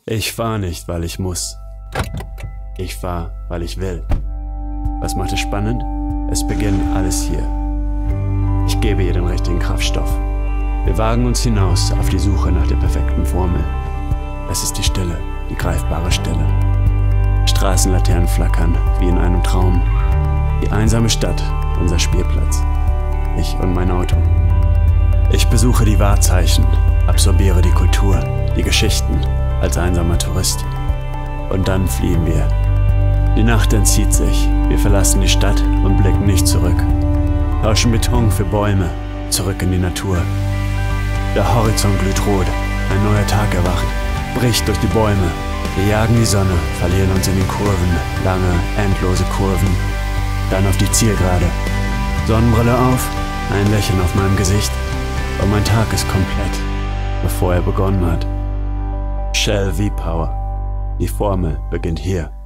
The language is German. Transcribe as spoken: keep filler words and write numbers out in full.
Ich fahr nicht, weil ich muss. Ich fahr, weil ich will. Was macht es spannend? Es beginnt alles hier. Ich gebe ihr den richtigen Kraftstoff. Wir wagen uns hinaus auf die Suche nach der perfekten Formel. Es ist die Stille, die greifbare Stille. Straßenlaternen flackern, wie in einem Traum. Die einsame Stadt, unser Spielplatz. Ich und mein Auto. Ich besuche die Wahrzeichen, absorbiere die Kultur, die Geschichten, als einsamer Tourist. Und dann fliehen wir. Die Nacht entzieht sich, wir verlassen die Stadt und blicken nicht zurück. Tauschen Beton für Bäume, zurück in die Natur. Der Horizont glüht rot, ein neuer Tag erwacht, bricht durch die Bäume. Wir jagen die Sonne, verlieren uns in den Kurven, lange, endlose Kurven. Dann auf die Zielgerade. Sonnenbrille auf, ein Lächeln auf meinem Gesicht. Und mein Tag ist komplett, bevor er begonnen hat. Shell V-Power. Die Formel beginnt hier.